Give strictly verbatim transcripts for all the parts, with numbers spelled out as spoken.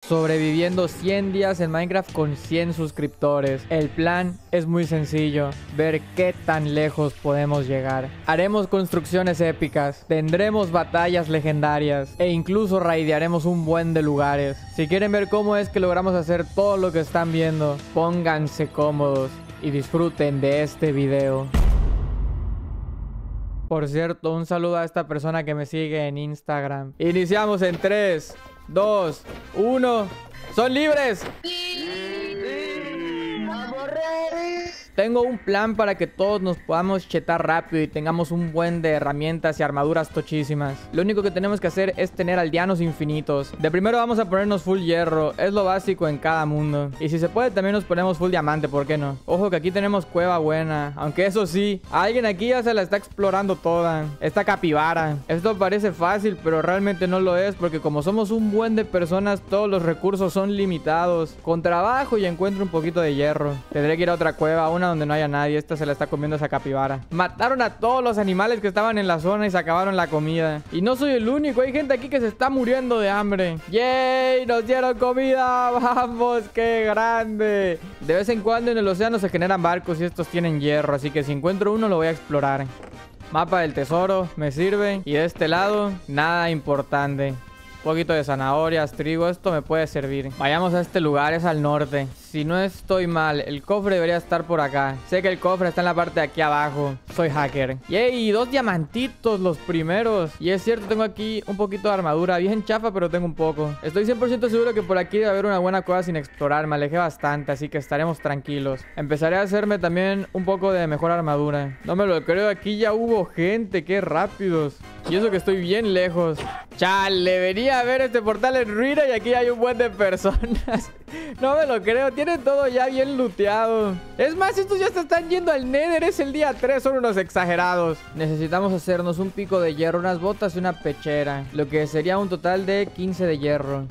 sobreviviendo cien días en Minecraft con cien suscriptores. El plan es muy sencillo, ver qué tan lejos podemos llegar. Haremos construcciones épicas, tendremos batallas legendarias e incluso raidearemos un buen de lugares. Si quieren ver cómo es que logramos hacer todo lo que están viendo, pónganse cómodos y disfruten de este video. Por cierto, un saludo a esta persona que me sigue en Instagram. Iniciamos en tres, dos, uno. ¡Son libres! Tengo un plan para que todos nos podamos chetar rápido y tengamos un buen de herramientas y armaduras tochísimas. Lo único que tenemos que hacer es tener aldeanos infinitos. De primero vamos a ponernos full hierro, es lo básico en cada mundo. Y si se puede también nos ponemos full diamante, ¿por qué no? Ojo que aquí tenemos cueva buena, aunque eso sí, alguien aquí ya se la está explorando toda. Esta capibara. Esto parece fácil, pero realmente no lo es, porque como somos un buen de personas, todos los recursos son limitados. Con trabajo y encuentro un poquito de hierro. Tendré que ir a otra cueva, una donde no haya nadie. Esta se la está comiendo esa capibara. Mataron a todos los animales que estaban en la zona y se acabaron la comida. Y no soy el único, hay gente aquí que se está muriendo de hambre. ¡Yay! ¡Nos dieron comida! ¡Vamos! ¡Qué grande! De vez en cuando en el océano se generan barcos y estos tienen hierro, así que si encuentro uno lo voy a explorar. Mapa del tesoro, me sirve. Y de este lado, nada importante. Un poquito de zanahorias, trigo, esto me puede servir. Vayamos a este lugar, es al norte. Si no estoy mal, el cofre debería estar por acá. Sé que el cofre está en la parte de aquí abajo. Soy hacker. ¡Yay! Dos diamantitos, los primeros. Y es cierto, tengo aquí un poquito de armadura. Bien chafa, pero tengo un poco. Estoy cien por ciento seguro que por aquí debe haber una buena cueva sin explorar. Me alejé bastante, así que estaremos tranquilos. Empezaré a hacerme también un poco de mejor armadura. No me lo creo, aquí ya hubo gente. ¡Qué rápidos! Y eso que estoy bien lejos. Chale, debería haber este portal en ruina y aquí hay un buen de personas. No me lo creo, tienen todo ya bien looteado. Es más, estos ya se están yendo al Nether, es el día tres, son unos exagerados. Necesitamos hacernos un pico de hierro, unas botas y una pechera, lo que sería un total de quince de hierro.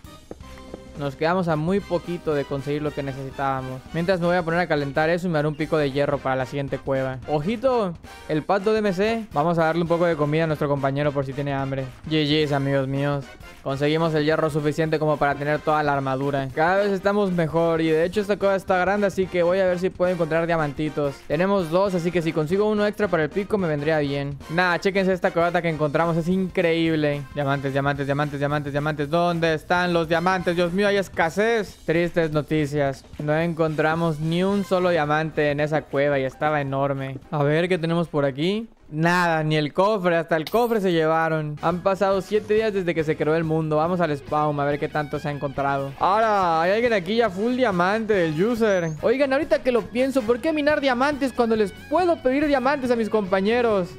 Nos quedamos a muy poquito de conseguir lo que necesitábamos. Mientras me voy a poner a calentar eso y me haré un pico de hierro para la siguiente cueva. ¡Ojito! El pato de M C. Vamos a darle un poco de comida a nuestro compañero por si tiene hambre. G G's, amigos míos. Conseguimos el hierro suficiente como para tener toda la armadura. Cada vez estamos mejor y de hecho esta cueva está grande, así que voy a ver si puedo encontrar diamantitos. Tenemos dos, así que si consigo uno extra para el pico me vendría bien. Nada, chéquense esta cuevata que encontramos, es increíble. Diamantes, diamantes, diamantes, diamantes, diamantes. ¿Dónde están los diamantes? Dios mío, hay escasez. Tristes noticias. No encontramos ni un solo diamante en esa cueva y estaba enorme. A ver qué tenemos por aquí. Nada, ni el cofre, hasta el cofre se llevaron. Han pasado siete días desde que se creó el mundo. Vamos al spawn a ver qué tanto se ha encontrado. Ahora, hay alguien aquí ya full diamante, el user. Oigan, ahorita que lo pienso, ¿por qué minar diamantes cuando les puedo pedir diamantes a mis compañeros?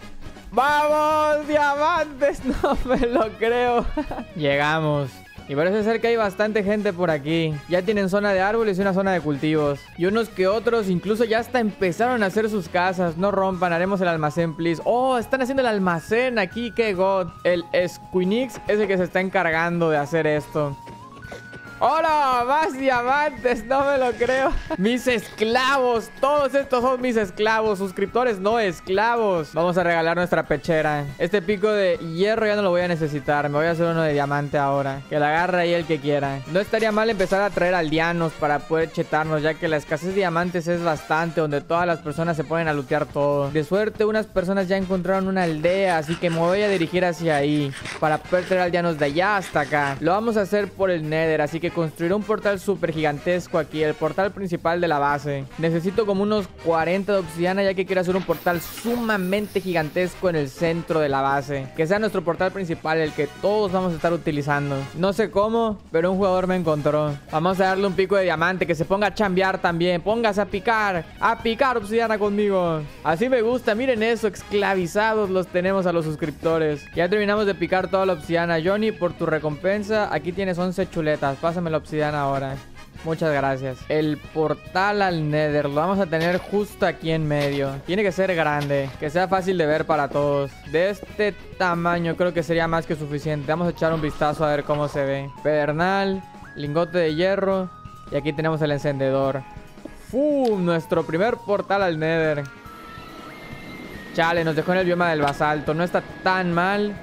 ¡Vamos, diamantes! No me lo creo. Llegamos. Y parece ser que hay bastante gente por aquí. Ya tienen zona de árboles y una zona de cultivos. Y unos que otros incluso ya hasta empezaron a hacer sus casas. No rompan, haremos el almacén, please. Oh, están haciendo el almacén aquí, qué god. El Squinix es el que se está encargando de hacer esto. ¡Hola! ¡Más diamantes! No me lo creo. Mis esclavos. Todos estos son mis esclavos. Suscriptores, no esclavos. Vamos a regalar nuestra pechera. Este pico de hierro ya no lo voy a necesitar. Me voy a hacer uno de diamante ahora. Que la agarre ahí el que quiera. No estaría mal empezar a traer aldeanos para poder chetarnos, ya que la escasez de diamantes es bastante, donde todas las personas se ponen a lootear todo. De suerte, unas personas ya encontraron una aldea, así que me voy a dirigir hacia ahí para poder traer aldeanos de allá hasta acá. Lo vamos a hacer por el Nether, así que construiré un portal súper gigantesco aquí, el portal principal de la base. Necesito como unos cuarenta de obsidiana, ya que quiero hacer un portal sumamente gigantesco en el centro de la base, que sea nuestro portal principal, el que todos vamos a estar utilizando. No sé cómo, pero un jugador me encontró. Vamos a darle un pico de diamante, que se ponga a chambear también. Póngase a picar, a picar obsidiana conmigo. Así me gusta, miren eso, esclavizados los tenemos a los suscriptores. Ya terminamos de picar toda la obsidiana. Johnny, por tu recompensa, aquí tienes once chuletas. Pásame la obsidiana ahora. Muchas gracias. El portal al Nether lo vamos a tener justo aquí en medio. Tiene que ser grande, que sea fácil de ver para todos. De este tamaño creo que sería más que suficiente. Vamos a echar un vistazo a ver cómo se ve. Pedernal, lingote de hierro. Y aquí tenemos el encendedor. ¡Fum! Nuestro primer portal al Nether. Chale, nos dejó en el bioma del basalto. No está tan mal,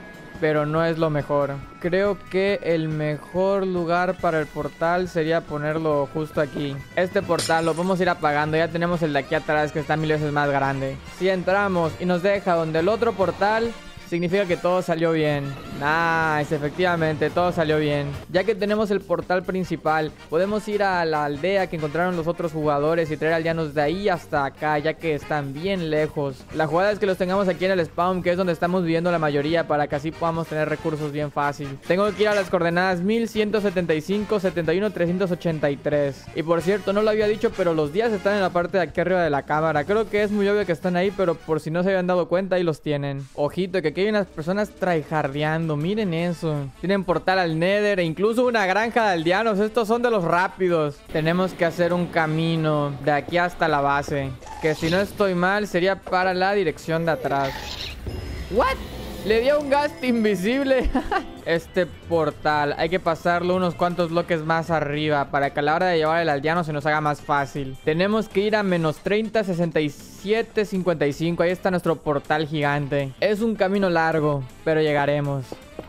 pero no es lo mejor. Creo que el mejor lugar para el portal sería ponerlo justo aquí. Este portal lo podemos ir apagando. Ya tenemos el de aquí atrás que está mil veces más grande. Si entramos y nos deja donde el otro portal, significa que todo salió bien. Nice, efectivamente, todo salió bien. Ya que tenemos el portal principal, podemos ir a la aldea que encontraron los otros jugadores y traer aldeanos de ahí hasta acá, ya que están bien lejos. La jugada es que los tengamos aquí en el spawn, que es donde estamos viviendo la mayoría, para que así podamos tener recursos bien fácil. Tengo que ir a las coordenadas mil ciento setenta y cinco, setenta y uno, trescientos ochenta y tres. Y por cierto, no lo había dicho, pero los días están en la parte de aquí arriba de la cámara. Creo que es muy obvio que están ahí, pero por si no se habían dado cuenta, ahí los tienen. Ojito, que aquí hay unas personas tryhardeando. Miren eso. Tienen portal al Nether e incluso una granja de aldeanos. Estos son de los rápidos. Tenemos que hacer un camino de aquí hasta la base, que si no estoy mal sería para la dirección de atrás. ¿What? Le dio un ghast invisible. Este portal hay que pasarlo unos cuantos bloques más arriba para que a la hora de llevar el aldeano se nos haga más fácil. Tenemos que ir a menos treinta, sesenta y siete, cincuenta y cinco. Ahí está nuestro portal gigante. Es un camino largo, pero llegaremos.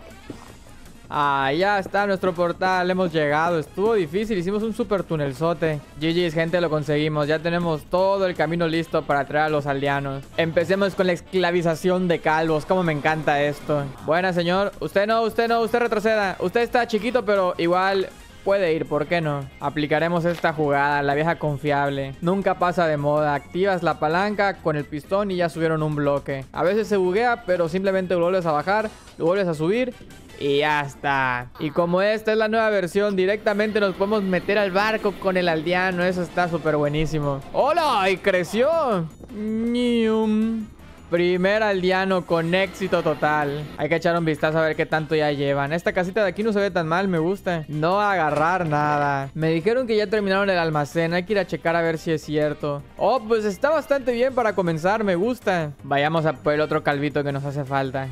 Ah, ya está nuestro portal, hemos llegado. Estuvo difícil, hicimos un super tunelzote. G G's, gente, lo conseguimos. Ya tenemos todo el camino listo para traer a los aldeanos. Empecemos con la esclavización de calvos. Como me encanta esto. Buena, señor. Usted no, usted no, usted retroceda. Usted está chiquito, pero igual puede ir, ¿por qué no? Aplicaremos esta jugada, la vieja confiable. Nunca pasa de moda. Activas la palanca con el pistón y ya subieron un bloque. A veces se buguea, pero simplemente lo vuelves a bajar, lo vuelves a subir y ya está. Y como esta es la nueva versión, directamente nos podemos meter al barco con el aldeano. Eso está súper buenísimo. ¡Hola! ¡Y creció! ¡Nium! Primer aldeano con éxito total. Hay que echar un vistazo a ver qué tanto ya llevan. Esta casita de aquí no se ve tan mal, me gusta. No agarrar nada. Me dijeron que ya terminaron el almacén. Hay que ir a checar a ver si es cierto. Oh, pues está bastante bien para comenzar, me gusta. Vayamos a por el otro calvito que nos hace falta.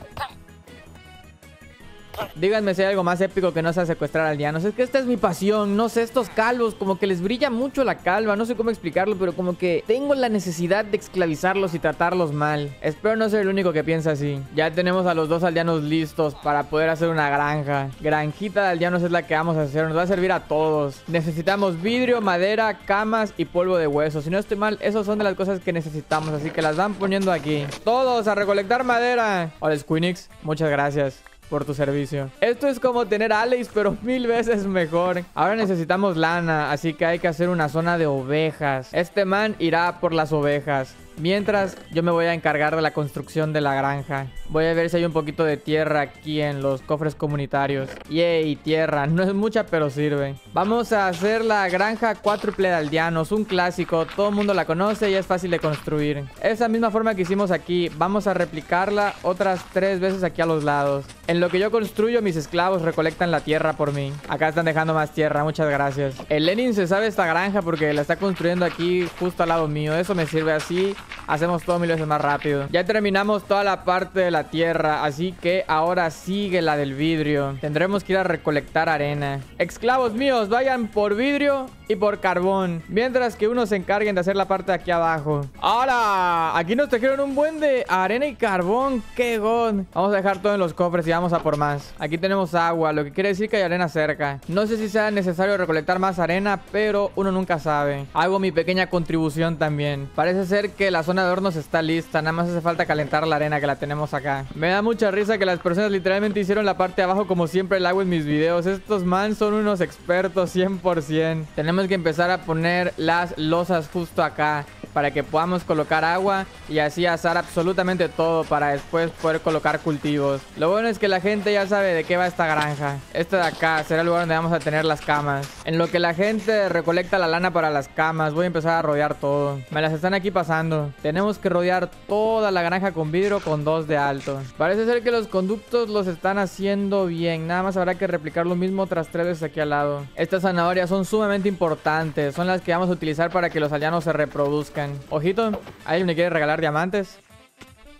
Díganme si hay algo más épico que no sea secuestrar aldeanos. Es que esta es mi pasión. No sé, estos calvos como que les brilla mucho la calva. No sé cómo explicarlo, pero como que tengo la necesidad de esclavizarlos y tratarlos mal. Espero no ser el único que piensa así. Ya tenemos a los dos aldeanos listos para poder hacer una granja. Granjita de aldeanos es la que vamos a hacer. Nos va a servir a todos. Necesitamos vidrio, madera, camas y polvo de hueso. Si no estoy mal, esos son de las cosas que necesitamos. Así que las van poniendo aquí. Todos a recolectar madera. Hola, Squeenix. Muchas gracias por tu servicio. Esto es como tener Alex, pero mil veces mejor. Ahora necesitamos lana, así que hay que hacer una zona de ovejas. Este man irá por las ovejas, mientras yo me voy a encargar de la construcción de la granja. Voy a ver si hay un poquito de tierra aquí en los cofres comunitarios. Yay, tierra. No es mucha, pero sirve. Vamos a hacer la granja cuádruple de aldeanos. Un clásico. Todo el mundo la conoce y es fácil de construir. Esa misma forma que hicimos aquí, vamos a replicarla otras tres veces aquí a los lados. En lo que yo construyo, mis esclavos recolectan la tierra por mí. Acá están dejando más tierra. Muchas gracias. El Lenin se sabe esta granja porque la está construyendo aquí justo al lado mío. Eso me sirve así. Hacemos todo mil veces más rápido. Ya terminamos toda la parte de la tierra, así que ahora sigue la del vidrio. Tendremos que ir a recolectar arena. Esclavos míos, vayan por vidrio y por carbón, mientras que unos se encarguen de hacer la parte de aquí abajo. ¡Hala! Aquí nos trajeron un buen de arena y carbón. ¡Qué god! Vamos a dejar todo en los cofres y vamos a por más. Aquí tenemos agua, lo que quiere decir que hay arena cerca. No sé si sea necesario recolectar más arena, pero uno nunca sabe. Hago mi pequeña contribución también. Parece ser que la zona de hornos está lista. Nada más hace falta calentar la arena que la tenemos acá. Me da mucha risa que las personas literalmente hicieron la parte de abajo como siempre la hago en mis videos. Estos man son unos expertos cien por ciento. Tenemos que empezar a poner las losas justo acá para que podamos colocar agua y así asar absolutamente todo para después poder colocar cultivos. Lo bueno es que la gente ya sabe de qué va esta granja. Este de acá será el lugar donde vamos a tener las camas. En lo que la gente recolecta la lana para las camas, voy a empezar a rodear todo. Me las están aquí pasando. Tenemos que rodear toda la granja con vidrio con dos de alto. Parece ser que los conductos los están haciendo bien. Nada más habrá que replicar lo mismo otras tres veces aquí al lado. Estas zanahorias son sumamente importantes. Son las que vamos a utilizar para que los aldeanos se reproduzcan. Ojito, ¿alguien me quiere regalar diamantes?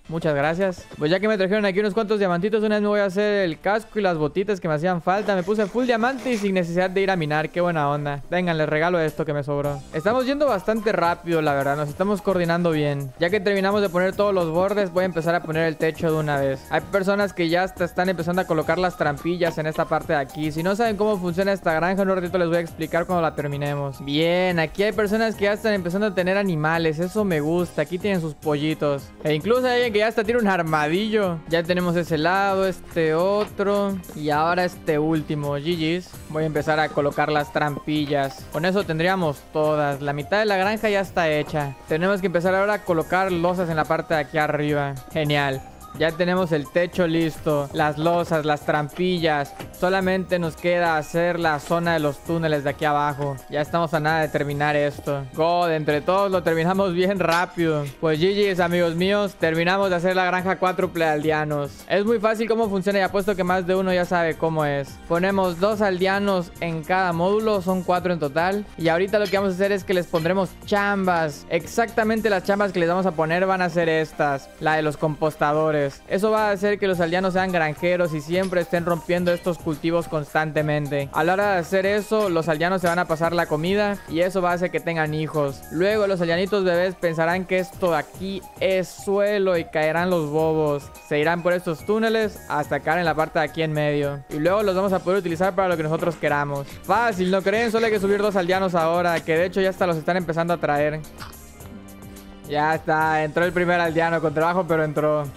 Muchas gracias. Pues ya que me trajeron aquí unos cuantos diamantitos, una vez me voy a hacer el casco y las botitas que me hacían falta. Me puse full diamante y sin necesidad de ir a minar. Qué buena onda. Vengan, les regalo esto que me sobró. Estamos yendo bastante rápido, la verdad. Nos estamos coordinando bien. Ya que terminamos de poner todos los bordes, voy a empezar a poner el techo de una vez. Hay personas que ya hasta están empezando a colocar las trampillas en esta parte de aquí. Si no saben cómo funciona esta granja, en un ratito les voy a explicar cuando la terminemos. Bien, aquí hay personas que ya están empezando a tener animales. Eso me gusta. Aquí tienen sus pollitos. E incluso hay alguien que ya hasta tiene un armadillo. Ya tenemos ese lado, este otro y ahora este último. G G's. Voy a empezar a colocar las trampillas. Con eso tendríamos todas. La mitad de la granja ya está hecha. Tenemos que empezar ahora a colocar losas en la parte de aquí arriba. Genial. Ya tenemos el techo listo, las losas, las trampillas. Solamente nos queda hacer la zona de los túneles de aquí abajo. Ya estamos a nada de terminar esto. God, entre todos lo terminamos bien rápido. Pues G G's, amigos míos, terminamos de hacer la granja cuádruple aldeanos. Es muy fácil cómo funciona y apuesto que más de uno ya sabe cómo es. Ponemos dos aldeanos en cada módulo, son cuatro en total. Y ahorita lo que vamos a hacer es que les pondremos chambas. Exactamente las chambas que les vamos a poner van a ser estas, la de los compostadores. Eso va a hacer que los aldeanos sean granjeros y siempre estén rompiendo estos cultivos constantemente. A la hora de hacer eso, los aldeanos se van a pasar la comida y eso va a hacer que tengan hijos. Luego los aldeanitos bebés pensarán que esto de aquí es suelo y caerán los bobos. Se irán por estos túneles hasta caer en la parte de aquí en medio. Y luego los vamos a poder utilizar para lo que nosotros queramos. Fácil, ¿no creen? Solo hay que subir dos aldeanos ahora, que de hecho ya hasta los están empezando a traer. Ya está, entró el primer aldeano con trabajo, pero entró.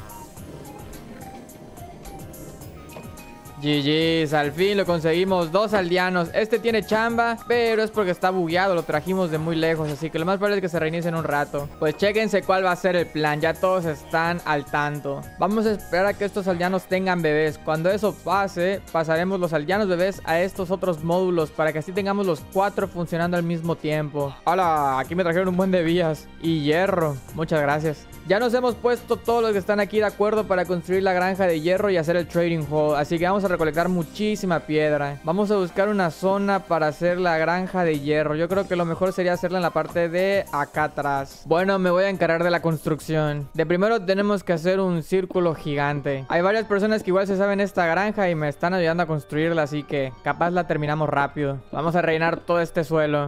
G G's, al fin lo conseguimos, dos aldeanos. Este tiene chamba, pero es porque está bugueado, lo trajimos de muy lejos, así que lo más probable es que se reinicie en un rato. Pues chéquense cuál va a ser el plan, ya todos están al tanto. Vamos a esperar a que estos aldeanos tengan bebés. Cuando eso pase, pasaremos los aldeanos bebés a estos otros módulos para que así tengamos los cuatro funcionando al mismo tiempo. Hola, aquí me trajeron un buen de vías y hierro, muchas gracias. Ya nos hemos puesto todos los que están aquí de acuerdo para construir la granja de hierro y hacer el trading hall. Así que vamos a recolectar muchísima piedra. Vamos a buscar una zona para hacer la granja de hierro. Yo creo que lo mejor sería hacerla en la parte de acá atrás. Bueno, me voy a encargar de la construcción. De primero tenemos que hacer un círculo gigante. Hay varias personas que igual se saben esta granja y me están ayudando a construirla, así que capaz la terminamos rápido. Vamos a rellenar todo este suelo.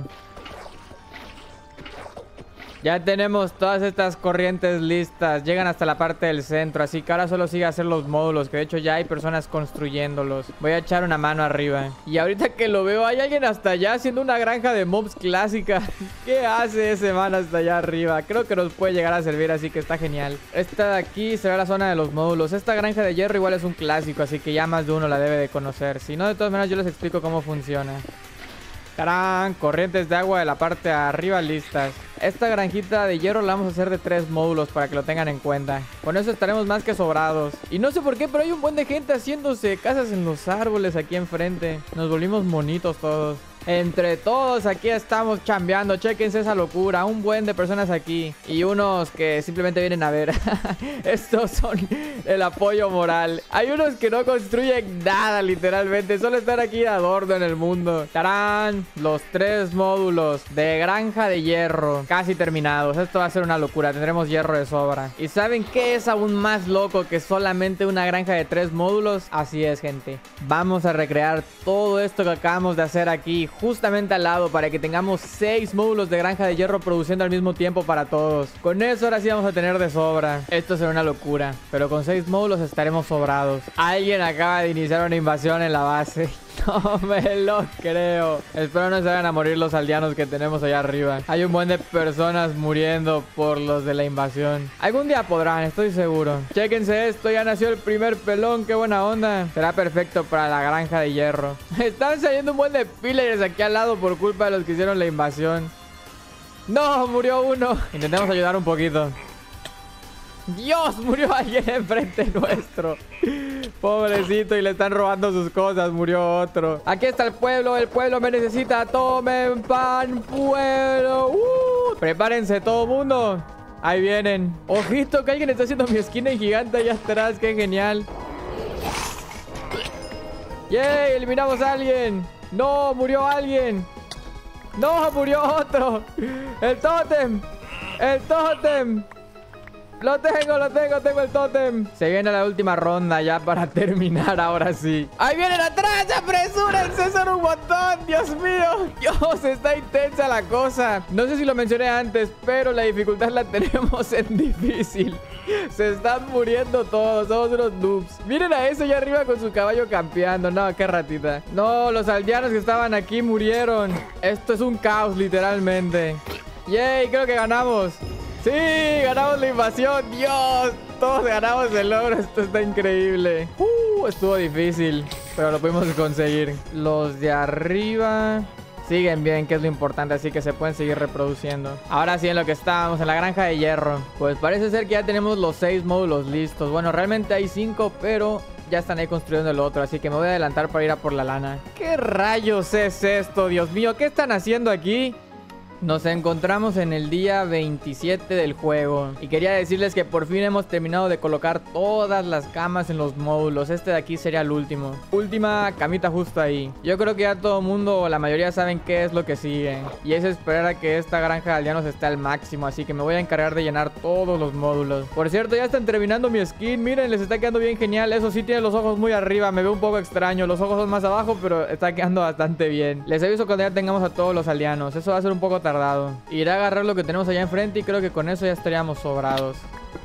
Ya tenemos todas estas corrientes listas. Llegan hasta la parte del centro. Así que ahora solo sigue hacer los módulos. Que de hecho ya hay personas construyéndolos. Voy a echar una mano arriba. Y ahorita que lo veo, hay alguien hasta allá haciendo una granja de mobs clásica. ¿Qué hace ese man hasta allá arriba? Creo que nos puede llegar a servir, así que está genial. Esta de aquí será la zona de los módulos. Esta granja de hierro igual es un clásico, así que ya más de uno la debe de conocer. Si no, de todas maneras yo les explico cómo funciona. ¡Tarán! Corrientes de agua de la parte de arriba listas. Esta granjita de hierro la vamos a hacer de tres módulos para que lo tengan en cuenta. Con eso estaremos más que sobrados. Y no sé por qué, pero hay un buen de gente haciéndose casas en los árboles aquí enfrente. Nos volvimos monitos todos. Entre todos aquí estamos chambeando. Chéquense esa locura. Un buen de personas aquí. Y unos que simplemente vienen a ver. Estos son el apoyo moral. Hay unos que no construyen nada, literalmente. Solo están aquí de adorno en el mundo. ¡Tarán! Los tres módulos de granja de hierro casi terminados. Esto va a ser una locura. Tendremos hierro de sobra. ¿Y saben qué es aún más loco que solamente una granja de tres módulos? Así es, gente. Vamos a recrear todo esto que acabamos de hacer aquí justamente al lado para que tengamos seis módulos de granja de hierro produciendo al mismo tiempo para todos. Con eso ahora sí vamos a tener de sobra. Esto será una locura, pero con seis módulos estaremos sobrados. Alguien acaba de iniciar una invasión en la base. No me lo creo. Espero no se vayan a morir los aldeanos que tenemos allá arriba. Hay un buen de personas muriendo por los de la invasión. Algún día podrán, estoy seguro. Chéquense esto, ya nació el primer pelón. Qué buena onda. Será perfecto para la granja de hierro. Están saliendo un buen de pillagers aquí al lado por culpa de los que hicieron la invasión. No, murió uno. Intentemos ayudar un poquito. Dios, murió alguien enfrente nuestro. Pobrecito, y le están robando sus cosas. Murió otro. Aquí está el pueblo, el pueblo me necesita. Tomen pan, pueblo. uh, Prepárense todo mundo. Ahí vienen. Ojito que alguien está haciendo mi esquina en gigante allá atrás. Qué genial. ¡Yay! Eliminamos a alguien. No, murió alguien. No, murió otro. El tótem. El tótem. Lo tengo, lo tengo, tengo el tótem. Se viene la última ronda ya para terminar, ahora sí. ¡Ahí vienen atrás! ¡Apresúrense! ¡Son un montón! ¡Dios mío! ¡Dios! Está intensa la cosa. No sé si lo mencioné antes, pero la dificultad la tenemos en difícil. Se están muriendo todos. Somos unos noobs. Miren a ese allá arriba con su caballo campeando. No, qué ratita. No, los aldeanos que estaban aquí murieron. Esto es un caos, literalmente. ¡Yay! Creo que ganamos. ¡Sí! ¡Ganamos la invasión! ¡Dios! Todos ganamos el logro. Esto está increíble. Uh, estuvo difícil, pero lo pudimos conseguir. Los de arriba siguen bien, que es lo importante, así que se pueden seguir reproduciendo. Ahora sí, en lo que estábamos, en la granja de hierro. Pues parece ser que ya tenemos los seis módulos listos. Bueno, realmente hay cinco, pero ya están ahí construyendo el otro, así que me voy a adelantar para ir a por la lana. ¿Qué rayos es esto? Dios mío, ¿qué están haciendo aquí? Nos encontramos en el día veintisiete del juego y quería decirles que por fin hemos terminado de colocar todas las camas en los módulos. Este de aquí sería el último. Última camita justo ahí. Yo creo que ya todo el mundo o la mayoría saben qué es lo que sigue, y es esperar a que esta granja de aldeanos esté al máximo, así que me voy a encargar de llenar todos los módulos. Por cierto, ya están terminando mi skin. Miren, les está quedando bien genial. Eso sí, tiene los ojos muy arriba. Me veo un poco extraño. Los ojos son más abajo, pero está quedando bastante bien. Les aviso cuando ya tengamos a todos los aldeanos. Eso va a ser un poco tardado. Iré a agarrar lo que tenemos allá enfrente y creo que con eso ya estaríamos sobrados.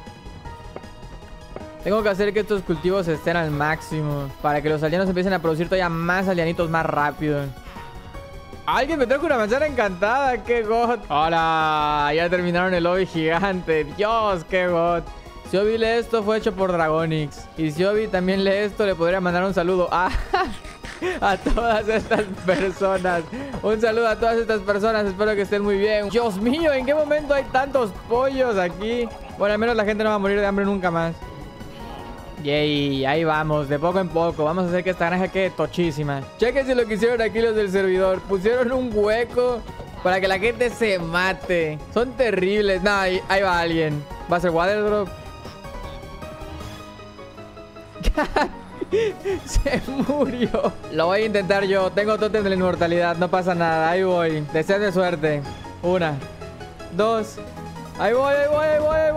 Tengo que hacer que estos cultivos estén al máximo para que los aldeanos empiecen a producir todavía más aldeanitos más rápido. Alguien me trajo una manzana encantada. ¡Qué god! ¡Hola! Ya terminaron el lobby gigante. ¡Dios! ¡Qué god! Si Obi lee esto, fue hecho por Dragonix. Y si Obi también lee esto, le podría mandar un saludo. ¡Ah! A todas estas personas. Un saludo a todas estas personas. Espero que estén muy bien. Dios mío, ¿en qué momento hay tantos pollos aquí? Bueno, al menos la gente no va a morir de hambre nunca más. Yay, ahí vamos, de poco en poco. Vamos a hacer que esta granja quede tochísima. Chequense lo que hicieron aquí los del servidor. Pusieron un hueco para que la gente se mate. Son terribles. No, ahí, ahí va alguien. Va a ser water drop. Se murió. Lo voy a intentar yo. Tengo tótem de la inmortalidad. No pasa nada. Ahí voy. Deseenme suerte. Una. Dos. Ahí voy, ahí voy, ahí voy, ahí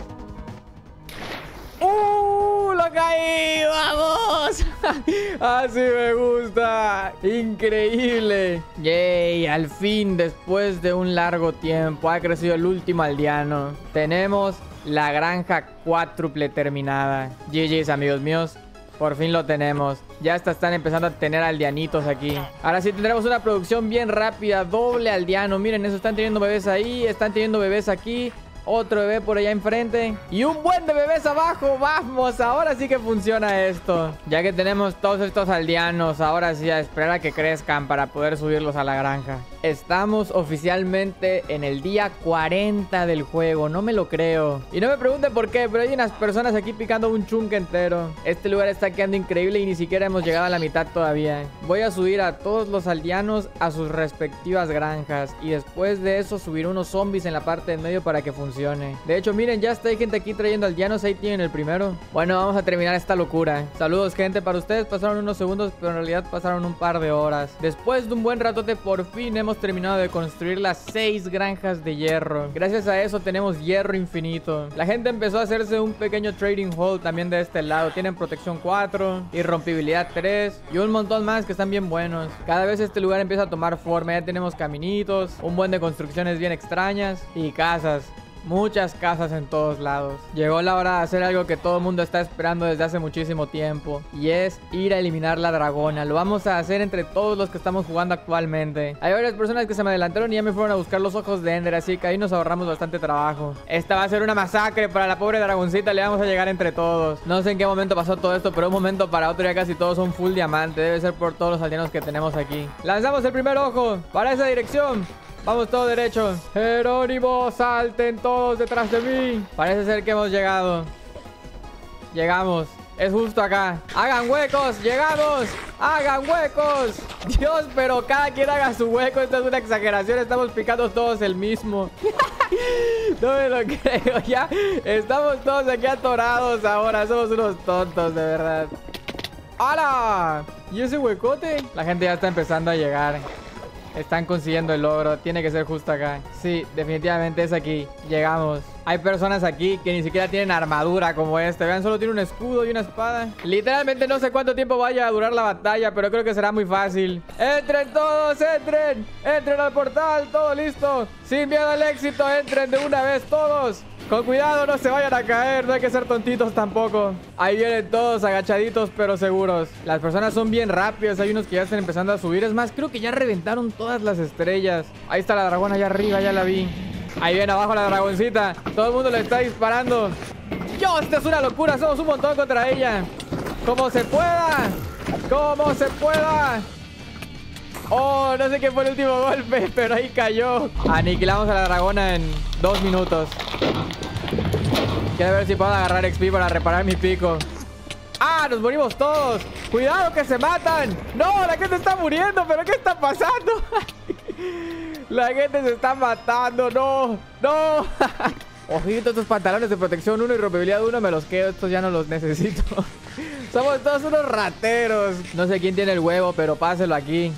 voy. ¡Uh! ¡Lo caí! ¡Vamos! Así me gusta. Increíble. Yay. Al fin, después de un largo tiempo, ha crecido el último aldeano. Tenemos la granja cuádruple terminada. G G's, amigos míos. Por fin lo tenemos. Ya hasta están empezando a tener aldeanitos aquí. Ahora sí tendremos una producción bien rápida. Doble aldeano. Miren eso. Están teniendo bebés ahí. Están teniendo bebés aquí. Otro bebé por allá enfrente. Y un buen de bebés abajo. Vamos, ahora sí que funciona esto. Ya que tenemos todos estos aldeanos, ahora sí a esperar a que crezcan para poder subirlos a la granja. Estamos oficialmente en el día cuarenta del juego. No me lo creo. Y no me pregunten por qué, pero hay unas personas aquí picando un chunk entero. Este lugar está quedando increíble y ni siquiera hemos llegado a la mitad todavía. Voy a subir a todos los aldeanos a sus respectivas granjas. Y después de eso subir unos zombies en la parte del medio para que funcione. De hecho, miren, ya está, hay gente aquí trayendo aldeanos. Ahí tienen el primero. Bueno, vamos a terminar esta locura. Saludos, gente, para ustedes. Pasaron unos segundos, pero en realidad pasaron un par de horas. Después de un buen ratote, por fin hemos terminado de construir las seis granjas de hierro. Gracias a eso tenemos hierro infinito. La gente empezó a hacerse un pequeño trading hall también de este lado. Tienen protección cuatro, irrompibilidad tres y un montón más que están bien buenos. Cada vez este lugar empieza a tomar forma. Ya tenemos caminitos, un buen de construcciones bien extrañas y casas. Muchas casas en todos lados. Llegó la hora de hacer algo que todo el mundo está esperando desde hace muchísimo tiempo, y es ir a eliminar la dragona. Lo vamos a hacer entre todos los que estamos jugando actualmente. Hay varias personas que se me adelantaron y ya me fueron a buscar los ojos de Ender, así que ahí nos ahorramos bastante trabajo. Esta va a ser una masacre para la pobre dragoncita. Le vamos a llegar entre todos. No sé en qué momento pasó todo esto, pero de un momento para otro ya casi todos son full diamante. Debe ser por todos los aldeanos que tenemos aquí. Lanzamos el primer ojo para esa dirección. Vamos todo derecho. Jerónimo, salten todos detrás de mí. Parece ser que hemos llegado. Llegamos. Es justo acá. ¡Hagan huecos! ¡Llegamos! ¡Hagan huecos! Dios, pero cada quien haga su hueco. Esto es una exageración. Estamos picando todos el mismo. No me lo creo. Ya estamos todos aquí atorados ahora. Somos unos tontos, de verdad. ¡Hala! ¿Y ese huecote? La gente ya está empezando a llegar. Están consiguiendo el logro. Tiene que ser justo acá. Sí, definitivamente es aquí. Llegamos. Hay personas aquí que ni siquiera tienen armadura como este. Vean, solo tiene un escudo y una espada. Literalmente no sé cuánto tiempo vaya a durar la batalla, pero creo que será muy fácil. ¡Entren todos! ¡Entren! ¡Entren al portal! ¡Todo listo! ¡Sin miedo al éxito! ¡Entren de una vez todos! Con cuidado, no se vayan a caer. No hay que ser tontitos tampoco. Ahí vienen todos agachaditos pero seguros. Las personas son bien rápidas. Hay unos que ya están empezando a subir. Es más, creo que ya reventaron todas las estrellas. Ahí está la dragona allá arriba, ya la vi. Ahí viene abajo la dragoncita. Todo el mundo le está disparando. ¡Dios! Esta es una locura. Somos un montón contra ella. ¡Como se pueda! ¡Como se pueda! Oh, no sé qué fue el último golpe, pero ahí cayó. Aniquilamos a la dragona en dos minutos. Quiero ver si puedo agarrar X P para reparar mi pico. ¡Ah! ¡Nos morimos todos! ¡Cuidado que se matan! ¡No! ¡La gente está muriendo! ¿Pero qué está pasando? La gente se está matando. ¡No! ¡No! Ojito, estos pantalones de protección uno y rompibilidad uno me los quedo. Estos ya no los necesito. Somos todos unos rateros. No sé quién tiene el huevo, pero páselo aquí.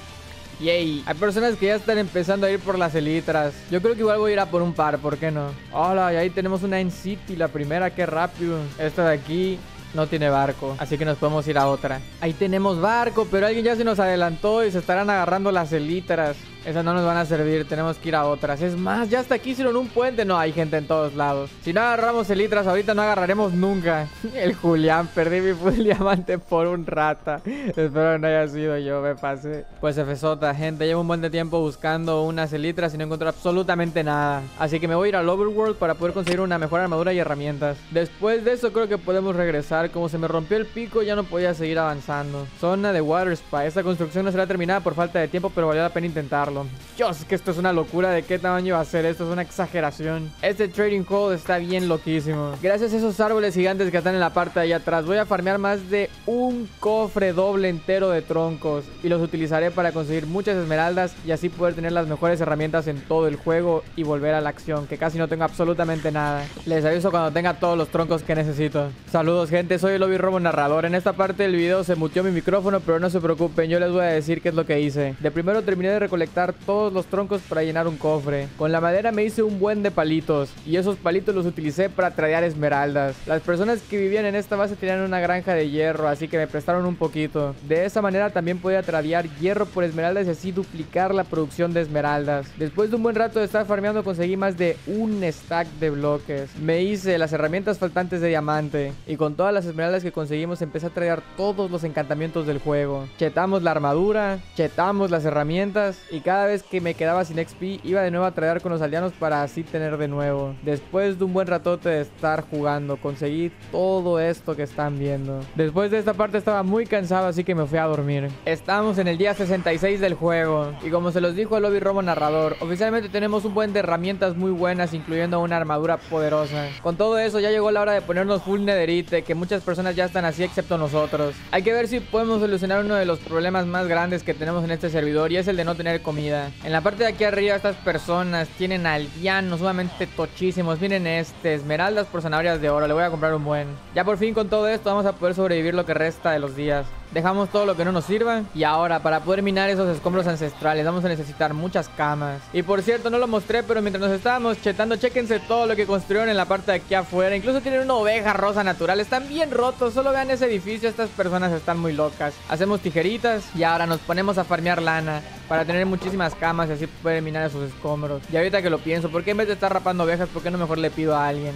Yay. Hay personas que ya están empezando a ir por las elitras. Yo creo que igual voy a ir a por un par, ¿por qué no? Hola, y ahí tenemos una en City, la primera, qué rápido. Esta de aquí no tiene barco, así que nos podemos ir a otra. Ahí tenemos barco, pero alguien ya se nos adelantó y se estarán agarrando las elitras. Esas no nos van a servir, tenemos que ir a otras. Es más, ya hasta aquí hicieron un puente. No, hay gente en todos lados. Si no agarramos elitras ahorita, no agarraremos nunca. El Julián, perdí mi full diamante por un rata. Espero que no haya sido yo, me pasé. Pues Fsota, gente, llevo un buen de tiempo buscando unas elitras y no encontré absolutamente nada. Así que me voy a ir al Overworld para poder conseguir una mejor armadura y herramientas. Después de eso creo que podemos regresar. Como se me rompió el pico, ya no podía seguir avanzando. Zona de Water Spa. Esta construcción no será terminada por falta de tiempo, pero valió la pena intentarlo. Dios, es que esto es una locura. ¿De qué tamaño va a ser esto? Es una exageración. Este trading hall está bien loquísimo. Gracias a esos árboles gigantes que están en la parte de allá atrás, voy a farmear más de un cofre doble entero de troncos y los utilizaré para conseguir muchas esmeraldas y así poder tener las mejores herramientas en todo el juego y volver a la acción, que casi no tengo absolutamente nada. Les aviso cuando tenga todos los troncos que necesito. Saludos, gente, soy el Lobby Robo narrador. En esta parte del video se muteó mi micrófono, pero no se preocupen, yo les voy a decir qué es lo que hice. De primero terminé de recolectar todos los troncos para llenar un cofre. Con la madera me hice un buen de palitos y esos palitos los utilicé para tradear esmeraldas. Las personas que vivían en esta base tenían una granja de hierro, así que me prestaron un poquito. De esa manera también podía tradear hierro por esmeraldas y así duplicar la producción de esmeraldas. Después de un buen rato de estar farmeando conseguí más de un stack de bloques. Me hice las herramientas faltantes de diamante y con todas las esmeraldas que conseguimos empecé a tradear todos los encantamientos del juego. Chetamos la armadura, chetamos las herramientas y cada vez que me quedaba sin X P iba de nuevo a tradear con los aldeanos para así tener de nuevo. Después de un buen ratote de estar jugando conseguí todo esto que están viendo. Después de esta parte estaba muy cansado, así que me fui a dormir. Estamos en el día sesenta y seis del juego y como se los dijo el Lobby Robo narrador, oficialmente tenemos un buen de herramientas muy buenas, incluyendo una armadura poderosa. Con todo eso ya llegó la hora de ponernos full netherite, que muchas personas ya están así excepto nosotros. Hay que ver si podemos solucionar uno de los problemas más grandes que tenemos en este servidor y es el de no tener comida. En la parte de aquí arriba estas personas tienen aldeanos sumamente tochísimos. Miren este, esmeraldas por zanahorias de oro. Le voy a comprar un buen. Ya por fin con todo esto vamos a poder sobrevivir lo que resta de los días. Dejamos todo lo que no nos sirva. Y ahora para poder minar esos escombros ancestrales vamos a necesitar muchas camas. Y por cierto no lo mostré, pero mientras nos estábamos chetando, chéquense todo lo que construyeron en la parte de aquí afuera. Incluso tienen una oveja rosa natural. Están bien rotos, solo vean ese edificio. Estas personas están muy locas. Hacemos tijeritas y ahora nos ponemos a farmear lana para tener muchísimas camas y así poder minar esos escombros. Y ahorita que lo pienso, ¿por qué en vez de estar rapando ovejas, por qué no mejor le pido a alguien?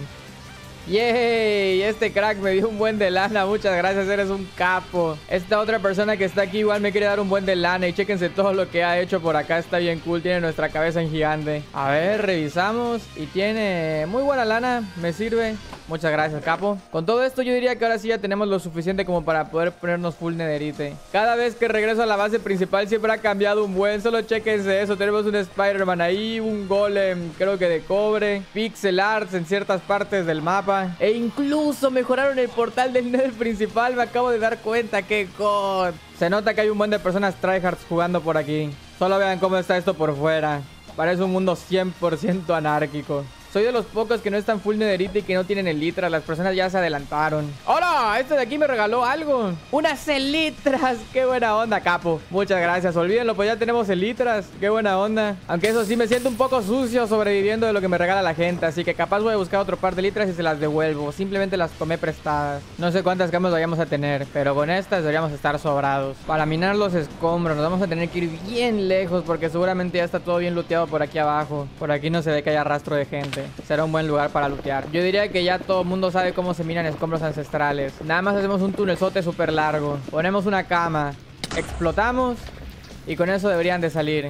¡Yay! Este crack me dio un buen de lana. Muchas gracias, eres un capo. Esta otra persona que está aquí igual me quiere dar un buen de lana. Y chéquense todo lo que ha hecho por acá. Está bien cool, tiene nuestra cabeza en gigante. A ver, revisamos. Y tiene muy buena lana, me sirve. Muchas gracias, capo. Con todo esto yo diría que ahora sí ya tenemos lo suficiente como para poder ponernos full netherite. Cada vez que regreso a la base principal siempre ha cambiado un buen. Solo chéquense eso. Tenemos un Spider-Man ahí, un golem creo que de cobre, pixel arts en ciertas partes del mapa. E incluso mejoraron el portal del Nether principal. Me acabo de dar cuenta, qué god. Se nota que hay un buen de personas tryhards jugando por aquí. Solo vean cómo está esto por fuera. Parece un mundo cien por ciento anárquico. Soy de los pocos que no están full nederita y que no tienen elitras. Las personas ya se adelantaron. ¡Hola! Este de aquí me regaló algo. Unas elitras. ¡Qué buena onda, capo! Muchas gracias. Olvídenlo, pues ya tenemos elitras. ¡Qué buena onda! Aunque eso sí, me siento un poco sucio sobreviviendo de lo que me regala la gente. Así que capaz voy a buscar otro par de elitras y se las devuelvo. Simplemente las tomé prestadas. No sé cuántas camas vayamos a tener, pero con estas deberíamos estar sobrados. Para minar los escombros nos vamos a tener que ir bien lejos porque seguramente ya está todo bien looteado por aquí abajo. Por aquí no se ve que haya rastro de gente. Será un buen lugar para lootear. Yo diría que ya todo el mundo sabe cómo se minan escombros ancestrales. Nada más hacemos un tunelzote súper largo. Ponemos una cama. Explotamos. Y con eso deberían de salir.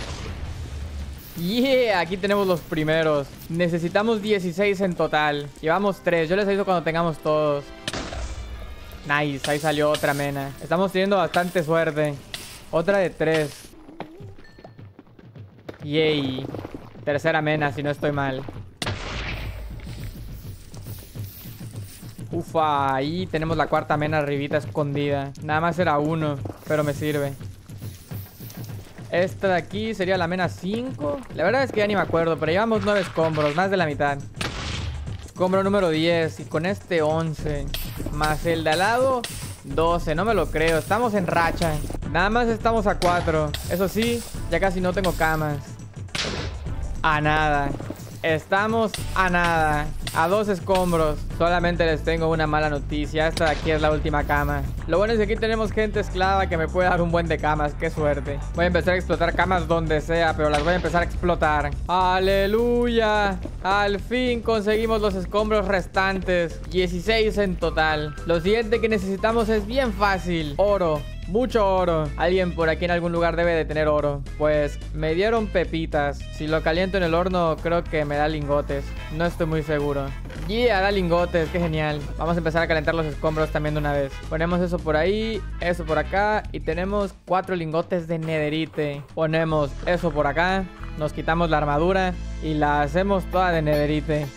Yeah, aquí tenemos los primeros. Necesitamos dieciséis en total. Llevamos tres. Yo les aviso cuando tengamos todos. Nice, ahí salió otra mena. Estamos teniendo bastante suerte. Otra de tres. Yay. Tercera mena, si no estoy mal. Ufa, ahí tenemos la cuarta mena arribita escondida. Nada más era uno, pero me sirve. Esta de aquí sería la mena cinco. La verdad es que ya ni me acuerdo, pero llevamos nueve escombros, más de la mitad. Escombro número diez y con este once. Más el de al lado, doce. No me lo creo, estamos en racha. Nada más estamos a cuatro. Eso sí, ya casi no tengo camas. A nada. Estamos a nada. A dos escombros. Solamente les tengo una mala noticia. Esta de aquí es la última cama. Lo bueno es que aquí tenemos gente esclava que me puede dar un buen de camas. Qué suerte. Voy a empezar a explotar camas donde sea, pero las voy a empezar a explotar. ¡Aleluya! Al fin conseguimos los escombros restantes. dieciséis en total. Lo siguiente que necesitamos es bien fácil. Oro. Mucho oro. Alguien por aquí en algún lugar debe de tener oro. Pues me dieron pepitas. Si lo caliento en el horno creo que me da lingotes. No estoy muy seguro. Yeah, da lingotes. Qué genial. Vamos a empezar a calentar los escombros también de una vez. Ponemos eso por ahí. Eso por acá. Y tenemos cuatro lingotes de nederite. Ponemos eso por acá. Nos quitamos la armadura. Y la hacemos toda de nederite.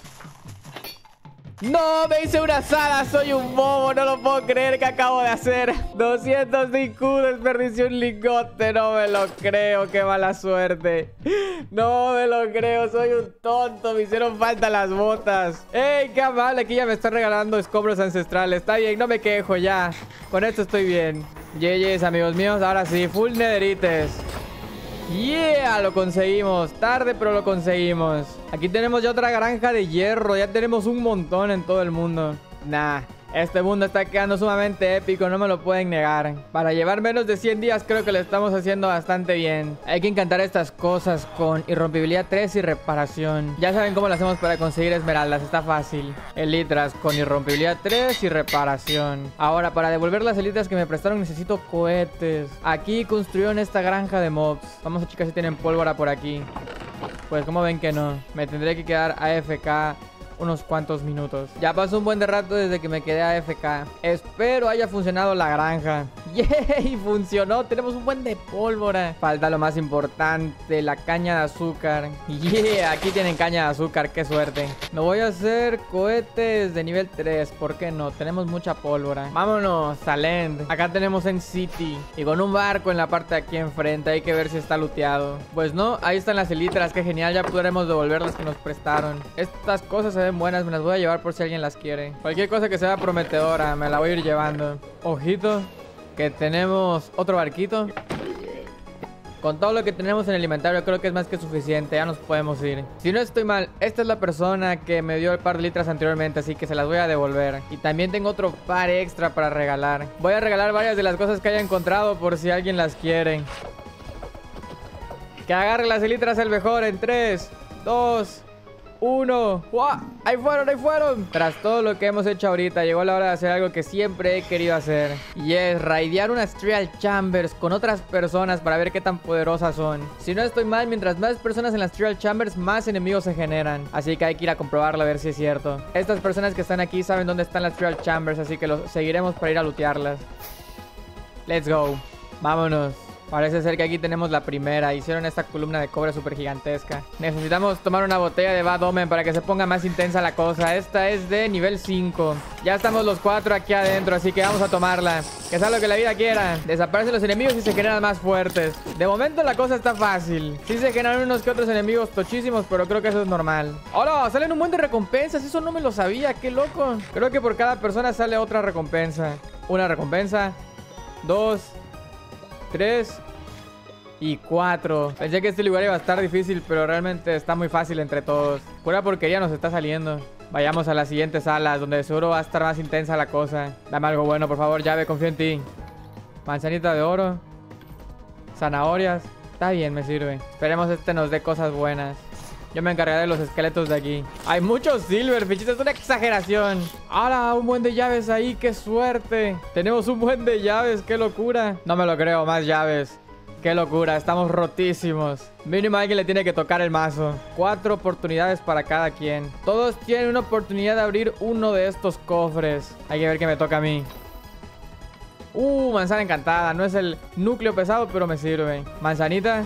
¡No! ¡Me hice una asada! ¡Soy un bobo! No lo puedo creer que acabo de hacer. doscientos de I Q, desperdicié un lingote. No me lo creo. ¡Qué mala suerte! No me lo creo. Soy un tonto. Me hicieron falta las botas. ¡Ey! ¡Qué amable! Aquí ya me están regalando escombros ancestrales. Está bien, no me quejo ya. Con esto estoy bien. Yeyes, amigos míos. Ahora sí, full nederites. Yeah, lo conseguimos. Tarde, pero lo conseguimos. Aquí tenemos ya otra granja de hierro. Ya tenemos un montón en todo el mundo. Nah, este mundo está quedando sumamente épico. No me lo pueden negar. Para llevar menos de cien días creo que lo estamos haciendo bastante bien. Hay que encantar estas cosas con irrompibilidad tres y reparación. Ya saben cómo lo hacemos para conseguir esmeraldas. Está fácil. Elitras con irrompibilidad tres y reparación. Ahora, para devolver las elitras que me prestaron necesito cohetes. Aquí construyeron esta granja de mobs. Vamos a checar si tienen pólvora por aquí. Pues como ven que no. Me tendré que quedar A F K unos cuantos minutos. Ya pasó un buen de rato desde que me quedé A F K. Espero haya funcionado la granja. ¡Yay! Funcionó. Tenemos un buen de pólvora. Falta lo más importante, la caña de azúcar. ¡Yeah! Aquí tienen caña de azúcar. ¡Qué suerte! Me voy a hacer cohetes de nivel tres. ¿Por qué no? Tenemos mucha pólvora. Vámonos a Land. Acá tenemos en City. Y con un barco en la parte de aquí enfrente. Hay que ver si está looteado. Pues no. Ahí están las elitras. ¡Qué genial! Ya podremos devolver las que nos prestaron. Estas cosas se ven buenas. Me las voy a llevar por si alguien las quiere. Cualquier cosa que sea prometedora me la voy a ir llevando. Ojito, que tenemos otro barquito. Con todo lo que tenemos en el inventario creo que es más que suficiente. Ya nos podemos ir. Si no estoy mal, esta es la persona que me dio el par de litras anteriormente, así que se las voy a devolver. Y también tengo otro par extra para regalar. Voy a regalar varias de las cosas que haya encontrado por si alguien las quiere. Que agarre las elitras el mejor en tres, dos, uno. ¡Wow! ¡Ahí fueron! ¡Ahí fueron! Tras todo lo que hemos hecho ahorita, llegó la hora de hacer algo que siempre he querido hacer. Y es raidear unas Trial Chambers con otras personas para ver qué tan poderosas son. Si no estoy mal, mientras más personas en las Trial Chambers, más enemigos se generan. Así que hay que ir a comprobarlo a ver si es cierto. Estas personas que están aquí saben dónde están las Trial Chambers, así que los seguiremos para ir a lootearlas. Let's go. Vámonos. Parece ser que aquí tenemos la primera. Hicieron esta columna de cobre súper gigantesca. Necesitamos tomar una botella de Bad Omen para que se ponga más intensa la cosa. Esta es de nivel cinco. Ya estamos los cuatro aquí adentro, así que vamos a tomarla. Que sea lo que la vida quiera. Desaparecen los enemigos y se generan más fuertes. De momento la cosa está fácil. Sí se generan unos que otros enemigos tochísimos, pero creo que eso es normal. ¡Hola! Salen un buen de recompensas. Eso no me lo sabía. ¡Qué loco! Creo que por cada persona sale otra recompensa. Una recompensa. Dos. Tres. Y cuatro. Pensé que este lugar iba a estar difícil, pero realmente está muy fácil entre todos. Pura porquería nos está saliendo. Vayamos a las siguientes salas, donde seguro va a estar más intensa la cosa. Dame algo bueno, por favor, llave, confío en ti. Manzanita de oro. Zanahorias. Está bien, me sirve. Esperemos este nos dé cosas buenas. Yo me encargaré de los esqueletos de aquí. Hay muchos silverfish, es una exageración. ¡Hala! Un buen de llaves ahí, qué suerte. Tenemos un buen de llaves, qué locura. No me lo creo, más llaves. Qué locura, estamos rotísimos. Mínimo a alguien le tiene que tocar el mazo. Cuatro oportunidades para cada quien. Todos tienen una oportunidad de abrir uno de estos cofres. Hay que ver qué me toca a mí. Uh, manzana encantada. No es el núcleo pesado, pero me sirve. Manzanita.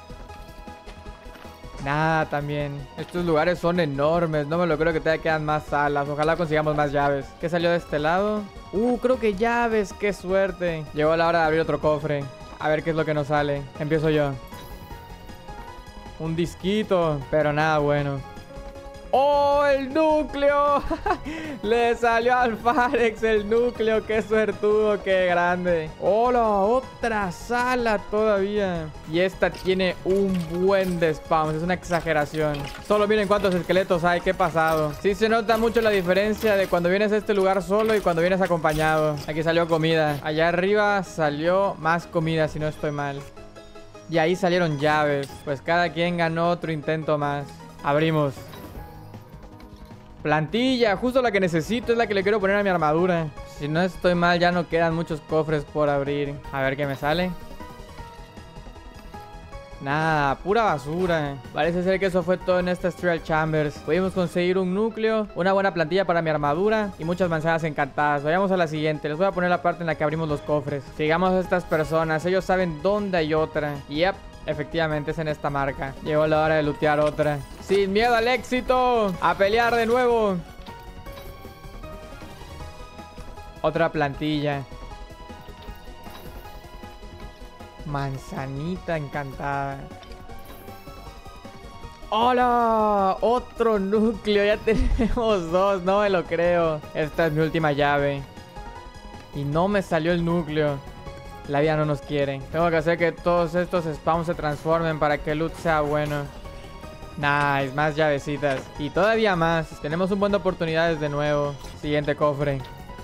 Nada, también. Estos lugares son enormes. No me lo creo que todavía quedan más salas. Ojalá consigamos más llaves. ¿Qué salió de este lado? Uh, creo que llaves. Qué suerte. Llegó la hora de abrir otro cofre. A ver qué es lo que nos sale. Empiezo yo. Un disquito. Pero nada bueno. ¡Oh, el núcleo! Le salió al Farex el núcleo. ¡Qué suertudo! ¡Qué grande! ¡Hola! Otra sala todavía. Y esta tiene un buen de spawns. Es una exageración. Solo miren cuántos esqueletos hay. ¡Qué pasado! Sí se nota mucho la diferencia de cuando vienes a este lugar solo y cuando vienes acompañado. Aquí salió comida. Allá arriba salió más comida, si no estoy mal. Y ahí salieron llaves. Pues cada quien ganó otro intento más. Abrimos. Plantilla, justo la que necesito, es la que le quiero poner a mi armadura. Si no estoy mal, ya no quedan muchos cofres por abrir. A ver qué me sale. Nada, pura basura. Parece ser que eso fue todo en estas Trial Chambers. Pudimos conseguir un núcleo, una buena plantilla para mi armadura y muchas manzanas encantadas. Vayamos a la siguiente. Les voy a poner la parte en la que abrimos los cofres. Sigamos a estas personas. Ellos saben dónde hay otra. Yep. Efectivamente es en esta marca. Llegó la hora de lootear otra. Sin miedo al éxito. A pelear de nuevo. Otra plantilla. Manzanita encantada. ¡Hola! Otro núcleo. Ya tenemos dos. No me lo creo. Esta es mi última llave. Y no me salió el núcleo. La vida no nos quiere. Tengo que hacer que todos estos spawns se transformen para que el loot sea bueno. Nice, más llavecitas. Y todavía más. Tenemos un buen de oportunidades de nuevo. Siguiente cofre.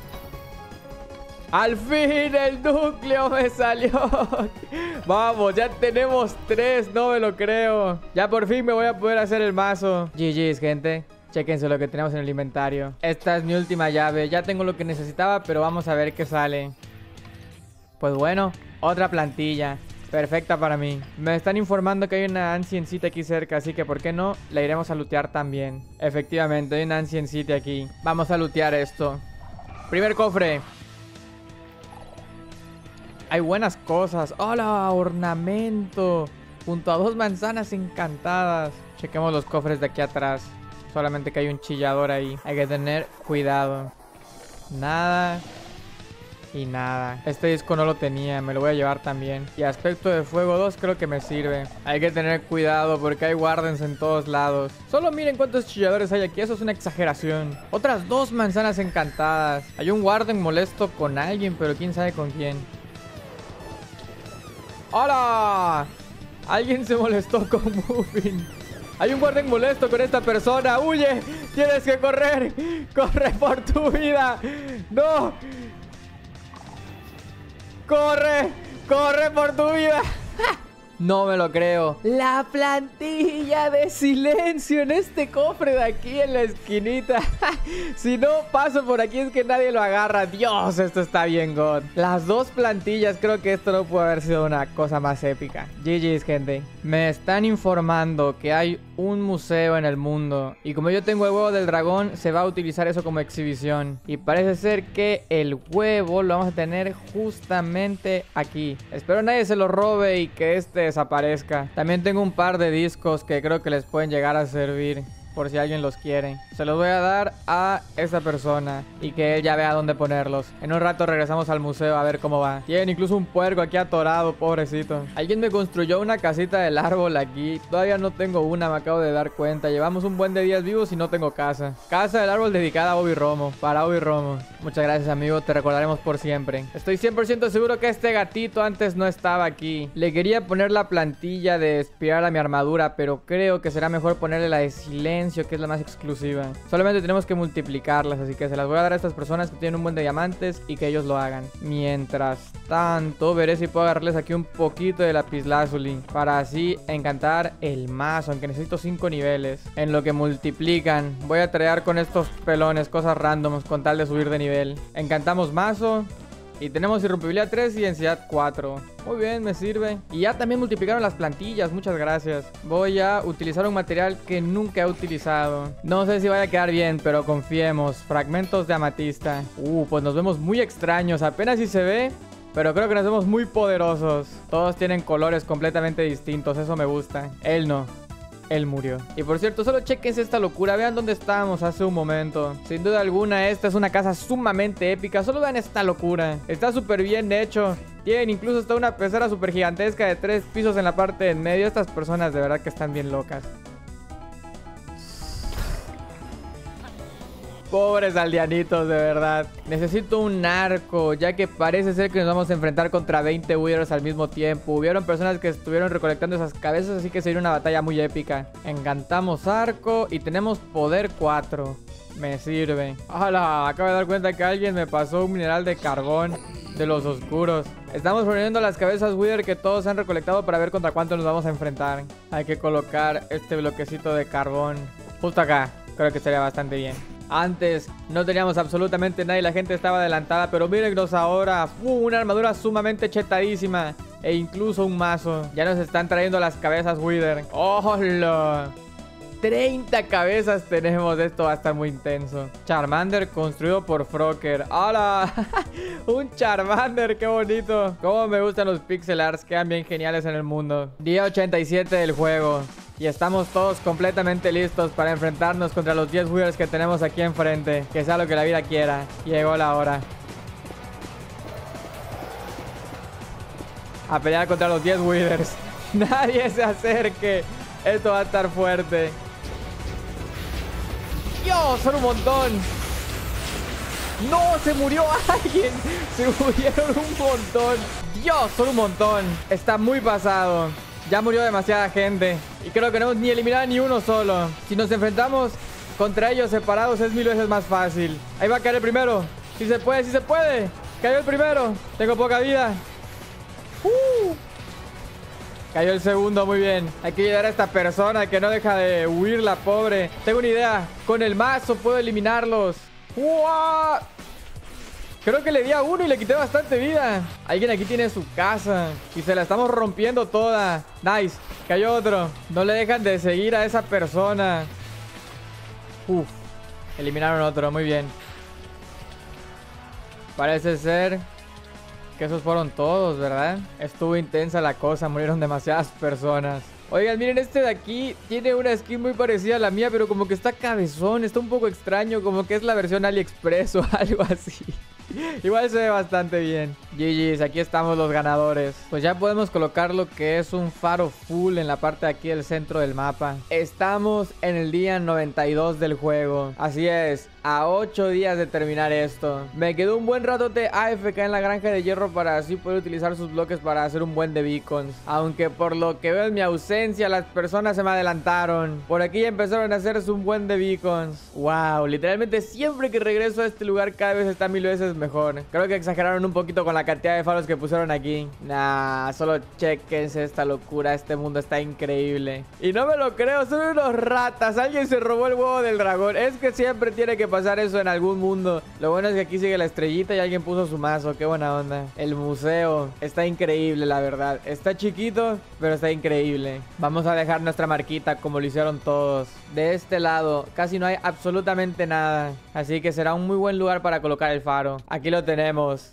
¡Al fin el núcleo me salió! Vamos, ya tenemos tres. No me lo creo. Ya por fin me voy a poder hacer el mazo. G G's, gente. Chéquense lo que tenemos en el inventario. Esta es mi última llave. Ya tengo lo que necesitaba, pero vamos a ver qué sale. Pues bueno, otra plantilla. Perfecta para mí. Me están informando que hay una Ancient City aquí cerca, así que ¿por qué no? La iremos a lootear también. Efectivamente, hay una Ancient City aquí. Vamos a lootear esto. Primer cofre. Hay buenas cosas. ¡Hola! Ornamento. Junto a dos manzanas encantadas. Chequemos los cofres de aquí atrás. Solamente que hay un chillador ahí. Hay que tener cuidado. Nada. Y nada. Este disco no lo tenía. Me lo voy a llevar también. Y aspecto de fuego dos creo que me sirve. Hay que tener cuidado porque hay wardens en todos lados. Solo miren cuántos chilladores hay aquí. Eso es una exageración. Otras dos manzanas encantadas. Hay un warden molesto con alguien, pero quién sabe con quién. ¡Hola! Alguien se molestó con Muffin. Hay un warden molesto con esta persona. ¡Huye! ¡Tienes que correr! ¡Corre por tu vida! ¡No! ¡Corre! ¡Corre por tu vida! No me lo creo. La plantilla de silencio en este cofre de aquí en la esquinita. Si no paso por aquí es que nadie lo agarra. Dios, esto está bien god. Las dos plantillas, creo que esto no puede haber sido una cosa más épica. G G's, gente. Me están informando que hay un museo en el mundo. Y como yo tengo el huevo del dragón, se va a utilizar eso como exhibición. Y parece ser que el huevo lo vamos a tener justamente aquí. Espero nadie se lo robe y que este desaparezca. También tengo un par de discos que creo que les pueden llegar a servir, por si alguien los quiere. Se los voy a dar a esta persona y que él ya vea dónde ponerlos. En un rato regresamos al museo a ver cómo va. Tienen incluso un puerco aquí atorado, pobrecito. Alguien me construyó una casita del árbol aquí. Todavía no tengo una, me acabo de dar cuenta. Llevamos un buen de días vivos y no tengo casa. Casa del árbol dedicada a Bobby Romo. Para Bobby Romo. Muchas gracias, amigo. Te recordaremos por siempre. Estoy cien por ciento seguro que este gatito antes no estaba aquí. Le quería poner la plantilla de espiar a mi armadura, pero creo que será mejor ponerle la de silencio, que es la más exclusiva. Solamente tenemos que multiplicarlas, así que se las voy a dar a estas personas que tienen un buen de diamantes y que ellos lo hagan. Mientras tanto, veré si puedo agarrarles aquí un poquito de lapislázuli para así encantar el mazo, aunque necesito cinco niveles. En lo que multiplican, voy a traer con estos pelones cosas randoms con tal de subir de nivel. Encantamos mazo. Y tenemos irrompibilidad tres y densidad cuatro. Muy bien, me sirve. Y ya también multiplicaron las plantillas, muchas gracias. Voy a utilizar un material que nunca he utilizado. No sé si vaya a quedar bien, pero confiemos. Fragmentos de amatista. Uh, pues nos vemos muy extraños. Apenas si se ve, pero creo que nos vemos muy poderosos. Todos tienen colores completamente distintos, eso me gusta. Él no. Él murió. Y por cierto, solo chequense esta locura. Vean dónde estábamos hace un momento. Sin duda alguna, esta es una casa sumamente épica. Solo vean esta locura. Está súper bien hecho. Tienen incluso hasta una pecera súper gigantesca de tres pisos en la parte de en medio. Estas personas de verdad que están bien locas. Pobres aldeanitos, de verdad. Necesito un arco, ya que parece ser que nos vamos a enfrentar contra veinte Withers al mismo tiempo. Hubieron personas que estuvieron recolectando esas cabezas, así que sería una batalla muy épica. Encantamos arco y tenemos poder cuatro. Me sirve. ¡Hala! Acabo de dar cuenta que alguien me pasó un mineral de carbón de los oscuros. Estamos reuniendo las cabezas Wither que todos han recolectado para ver contra cuánto nos vamos a enfrentar. Hay que colocar este bloquecito de carbón justo acá. Creo que estaría bastante bien. Antes no teníamos absolutamente nada y la gente estaba adelantada, pero mírennos ahora. Uh, una armadura sumamente chetadísima e incluso un mazo. Ya nos están trayendo las cabezas Wither. ¡Hola! treinta cabezas tenemos. Esto va a estar muy intenso. Charmander construido por Froker. ¡Hola! Un Charmander, qué bonito. Cómo me gustan los pixel arts. Quedan bien geniales en el mundo. Día ochenta y siete del juego. Y estamos todos completamente listos para enfrentarnos contra los diez Withers que tenemos aquí enfrente. Que sea lo que la vida quiera. Llegó la hora. A pelear contra los diez Withers. Nadie se acerque. Esto va a estar fuerte. ¡Dios! Son un montón. ¡No! ¡Se murió alguien! ¡Se murieron un montón! ¡Dios! Son un montón. Está muy pasado. Ya murió demasiada gente. Y creo que no hemos ni eliminado ni uno solo. Si nos enfrentamos contra ellos separados es mil veces más fácil. Ahí va a caer el primero. Si se puede, si se puede. Cayó el primero. Tengo poca vida. Uh. Cayó el segundo, muy bien. Hay que ayudar a esta persona que no deja de huir, la pobre. Tengo una idea. Con el mazo puedo eliminarlos. ¡Wow! Creo que le di a uno y le quité bastante vida. Alguien aquí tiene su casa y se la estamos rompiendo toda. Nice. Cayó otro. No le dejan de seguir a esa persona. Uf. Eliminaron otro. Muy bien. Parece ser que esos fueron todos, ¿verdad? Estuvo intensa la cosa. Murieron demasiadas personas. Oigan, miren, este de aquí tiene una skin muy parecida a la mía, pero como que está cabezón, está un poco extraño, como que es la versión AliExpress o algo así. Igual se ve bastante bien. G G's, aquí estamos los ganadores. Pues ya podemos colocar lo que es un faro full en la parte de aquí del centro del mapa. Estamos en el día noventa y dos del juego. Así es, a ocho días de terminar esto. Me quedó un buen ratote A F K en la granja de hierro para así poder utilizar sus bloques para hacer un buen de beacons. Aunque por lo que veo en mi ausencia, las personas se me adelantaron. Por aquí ya empezaron a hacerse un buen de beacons. Wow, literalmente siempre que regreso a este lugar cada vez está mil veces mejor. Creo que exageraron un poquito con la cantidad de faros que pusieron aquí. Nah, solo chequense esta locura. Este mundo está increíble. Y no me lo creo, son unos ratas. Alguien se robó el huevo del dragón. Es que siempre tiene que pasar eso en algún mundo. Lo bueno es que aquí sigue la estrellita y alguien puso su mazo. Qué buena onda. El museo está increíble, la verdad. Está chiquito, pero está increíble. Vamos a dejar nuestra marquita como lo hicieron todos. De este lado casi no hay absolutamente nada, así que será un muy buen lugar para colocar el faro. Aquí lo tenemos,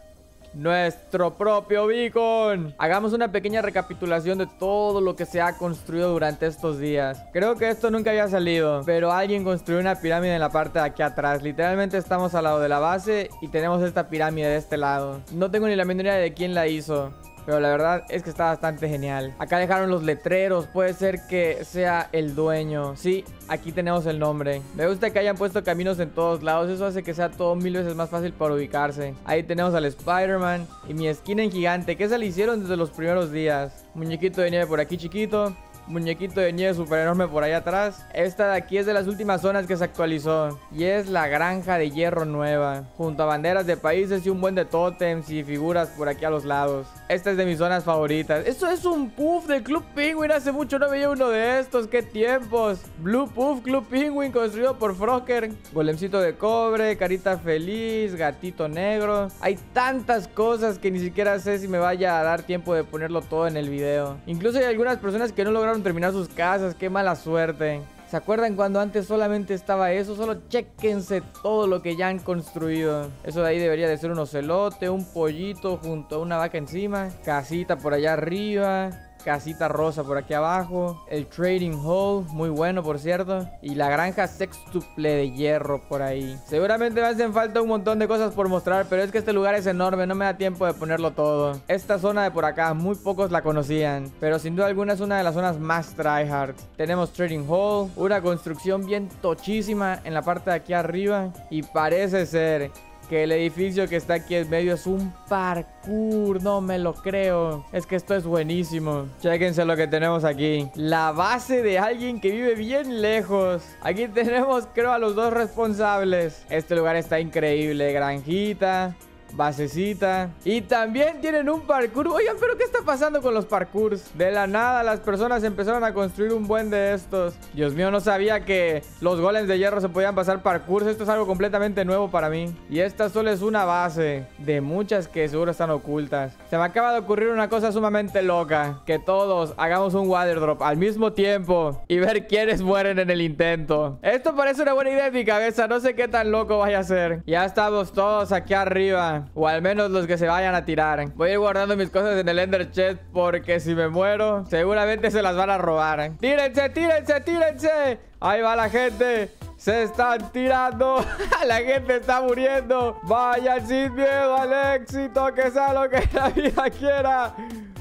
nuestro propio beacon. Hagamos una pequeña recapitulación de todo lo que se ha construido durante estos días. Creo que esto nunca había salido, pero alguien construyó una pirámide en la parte de aquí atrás. Literalmente estamos al lado de la base y tenemos esta pirámide de este lado. No tengo ni la menor idea de quién la hizo, pero la verdad es que está bastante genial. Acá dejaron los letreros. Puede ser que sea el dueño. Sí, aquí tenemos el nombre. Me gusta que hayan puesto caminos en todos lados. Eso hace que sea todo mil veces más fácil para ubicarse. Ahí tenemos al Spider-Man y mi esquina en gigante, que se le hicieron desde los primeros días. Muñequito de nieve por aquí chiquito. Muñequito de nieve súper enorme por ahí atrás. Esta de aquí es de las últimas zonas que se actualizó y es la granja de hierro nueva, junto a banderas de países y un buen de tótems y figuras por aquí a los lados. Esta es de mis zonas favoritas. Esto es un puff del Club Penguin. Hace mucho no veía uno de estos. ¡Qué tiempos! Blue Puff Club Penguin, construido por Frocker. Golemcito de cobre, carita feliz, gatito negro. Hay tantas cosas que ni siquiera sé si me vaya a dar tiempo de ponerlo todo en el video. Incluso hay algunas personas que no lograron terminar sus casas. ¡Qué mala suerte! ¿Se acuerdan cuando antes solamente estaba eso? Solo chéquense todo lo que ya han construido. Eso de ahí debería de ser un ocelote, un pollito junto a una vaca encima. Casita por allá arriba. Casita rosa por aquí abajo. El trading hall, muy bueno por cierto. Y la granja sextuple de hierro por ahí. Seguramente me hacen falta un montón de cosas por mostrar, pero es que este lugar es enorme, no me da tiempo de ponerlo todo. Esta zona de por acá, muy pocos la conocían, pero sin duda alguna es una de las zonas más tryhard. Tenemos trading hall, una construcción bien tochísima en la parte de aquí arriba. Y parece ser que el edificio que está aquí en medio es un parkour. No me lo creo. Es que esto es buenísimo. Chéquense lo que tenemos aquí. La base de alguien que vive bien lejos. Aquí tenemos, creo, a los dos responsables. Este lugar está increíble. Granjita, basecita. Y también tienen un parkour. Oigan, pero ¿qué está pasando con los parkours? De la nada las personas empezaron a construir un buen de estos. Dios mío, no sabía que los golems de hierro se podían pasar parkours. Esto es algo completamente nuevo para mí. Y esta solo es una base de muchas que seguro están ocultas. Se me acaba de ocurrir una cosa sumamente loca: que todos hagamos un water drop al mismo tiempo y ver quiénes mueren en el intento. Esto parece una buena idea en mi cabeza. No sé qué tan loco vaya a ser. Ya estamos todos aquí arriba, o al menos los que se vayan a tirar. Voy a ir guardando mis cosas en el Ender Chest, porque si me muero seguramente se las van a robar. ¡Tírense, tírense, tírense! Ahí va la gente. Se están tirando. La gente está muriendo. Vayan sin miedo al éxito, que sea lo que la vida quiera.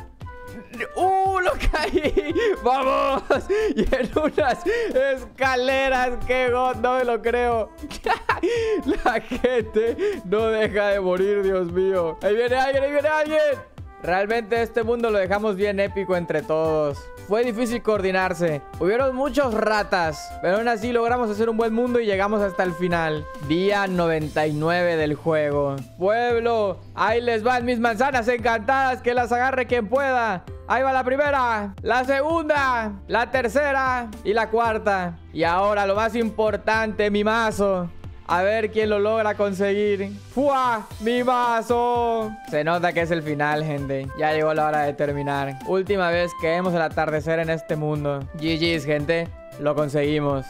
¡Uh! ¡Lo caí! ¡Vamos! Y en unas escaleras. ¡Qué god! No me lo creo. La gente no deja de morir, Dios mío. ¡Ahí viene alguien! ¡Ahí viene alguien! Realmente este mundo lo dejamos bien épico entre todos. Fue difícil coordinarse. Hubieron muchos ratas, pero aún así logramos hacer un buen mundo y llegamos hasta el final. Día noventa y nueve del juego. Pueblo, ahí les van mis manzanas encantadas. Que las agarre quien pueda. Ahí va la primera, la segunda, la tercera y la cuarta. Y ahora lo más importante, mi mazo. A ver quién lo logra conseguir. ¡Fua! ¡Mi mazo! Se nota que es el final, gente. Ya llegó la hora de terminar. Última vez que vemos el atardecer en este mundo. G G's, gente. Lo conseguimos.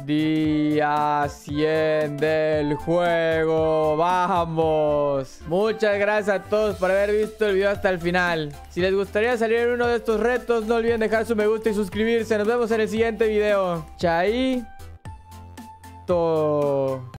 Día cien del juego. ¡Vamos! Muchas gracias a todos por haber visto el video hasta el final. Si les gustaría salir en uno de estos retos, no olviden dejar su me gusta y suscribirse. Nos vemos en el siguiente video. Chaito.